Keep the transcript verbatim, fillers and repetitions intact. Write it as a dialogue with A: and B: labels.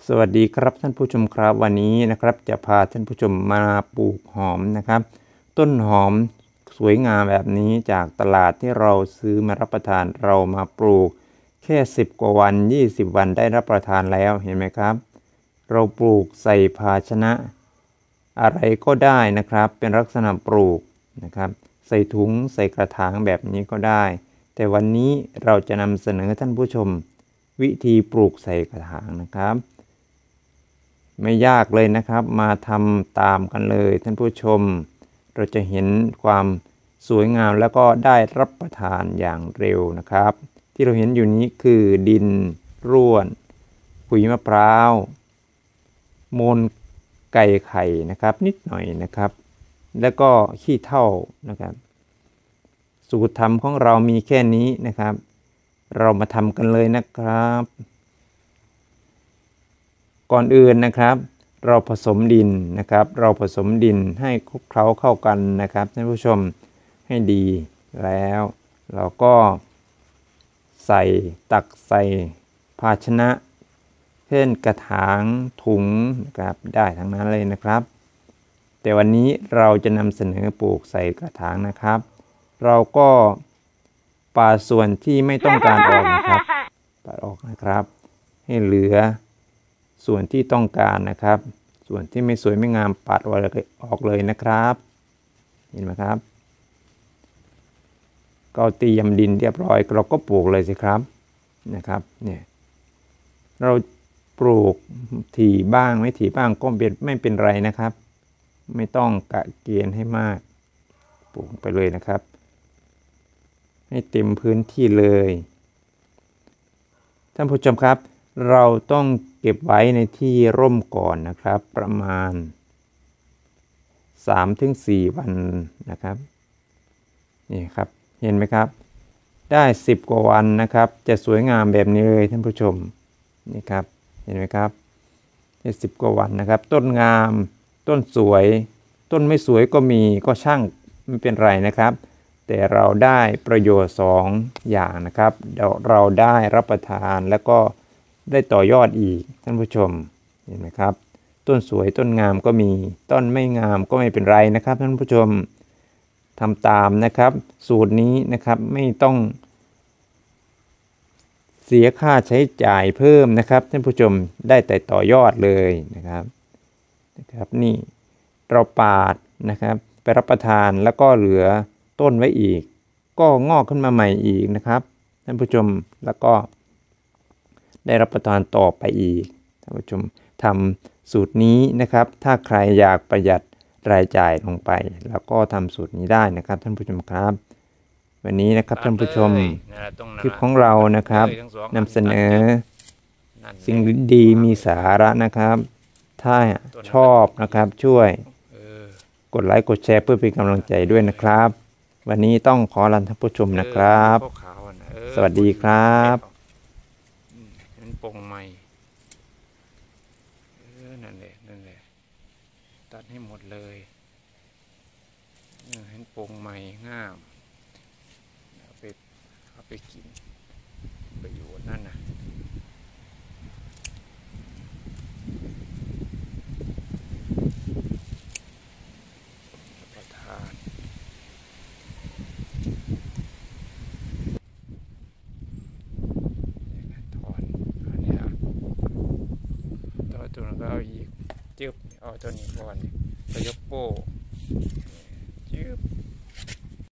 A: สวัสดีครับท่านผู้ชมครับวันนี้นะครับจะพาท่านผู้ชมมาปลูกหอมนะครับต้นหอมสวยงามแบบนี้จากตลาดที่เราซื้อมารับประทานเรามาปลูกแค่สิบกว่าวันยี่สิบวันได้รับประทานแล้วเห็นไหมครับเราปลูกใส่ภาชนะอะไรก็ได้นะครับเป็นลักษณะปลูกนะครับใส่ถุงใส่กระถางแบบนี้ก็ได้แต่วันนี้เราจะนำเสนอท่านผู้ชมวิธีปลูกใส่กระถางนะครับไม่ยากเลยนะครับมาทำตามกันเลยท่านผู้ชมเราจะเห็นความสวยงามแล้วก็ได้รับประทานอย่างเร็วนะครับที่เราเห็นอยู่นี้คือดินร่วนขุยมะพร้าวมูลไก่ไข่นะครับนิดหน่อยนะครับแล้วก็ขี้เถ้านะครับสูตรทำของเรามีแค่นี้นะครับเรามาทำกันเลยนะครับก่อนอื่นนะครับเราผสมดินนะครับเราผสมดินให้คลุกเคล้าเข้ากันนะครับท่านผู้ชมให้ดีแล้วเราก็ใส่ตักใส่ภาชนะเช่นกระถางถุงนะครับได้ทั้งนั้นเลยนะครับแต่วันนี้เราจะนำเสนอปลูกใส่กระถางนะครับเราก็ปาดส่วนที่ไม่ต้องการออกนะครับปาดออกนะครับให้เหลือส่วนที่ต้องการนะครับส่วนที่ไม่สวยไม่งามปัดออกเลยนะครับเห็นไหมครับก็เตรียมดินเรียบร้อยเราก็ปลูกเลยสิครับนะครับเนี่ยเราปลูกถี่บ้างไม่ถี่บ้างก็ไม่เป็นไรนะครับไม่ต้องกะเกณฑ์ให้มากปลูกไปเลยนะครับให้เต็มพื้นที่เลยท่านผู้ชมครับเราต้องเก็บไว้ในที่ร่มก่อนนะครับประมาณ สามถึงสี่ วันนะครับนี่ครับเห็นไหมครับได้สิบกว่าวันนะครับจะสวยงามแบบนี้เลยท่านผู้ชมนี่ครับเห็นไหมครับได้สิบกว่าวันนะครับต้นงามต้นสวยต้นไม่สวยก็มีก็ช่างไม่เป็นไรนะครับแต่เราได้ประโยชน์สองอย่างนะครับเราได้รับประทานแล้วก็ได้ต่อยอดอีกท่านผู้ชมเห็นไหมครับต้นสวยต้นงามก็มีต้นไม่งามก็ไม่เป็นไรนะครับท่านผู้ชมทำตามนะครับสูตรนี้นะครับไม่ต้องเสียค่าใช้จ่ายเพิ่มนะครับท่านผู้ชมได้แต่ต่อยอดเลยนะครับนะครับนี่เราปาดนะครับไปรับประทานแล้วก็เหลือต้นไว้อีกก็งอกขึ้นมาใหม่อีกนะครับท่านผู้ชมแล้วก็ได้รับประทานต่อไปอีกท่านผู้ชมทำสูตรนี้นะครับถ้าใครอยากประหยัดรายจ่ายลงไปแล้วก็ทำสูตรนี้ได้นะครับท่านผู้ชมครับวันนี้นะครับท่านผู้ชมคลิปของเรานะครับนำเสนอสิ่งดีมีสาระนะครับถ้าชอบนะครับช่วยกดไลค์กดแชร์เพื่อเป็นกำลังใจด้วยนะครับวันนี้ต้องขอลาท่านผู้ชมนะครับสวัสดีครับ
B: เป็นปงใหม่เออนั่นแหละนั่นแหละตัดให้หมดเลยเห็นปงใหม่งามเอาไปเอาไปกินประโยชน์นั่นนะประทานตัวนั้นก็เอาอีกจึ๊บเอาตัวนี้ก่อนไปยกโป้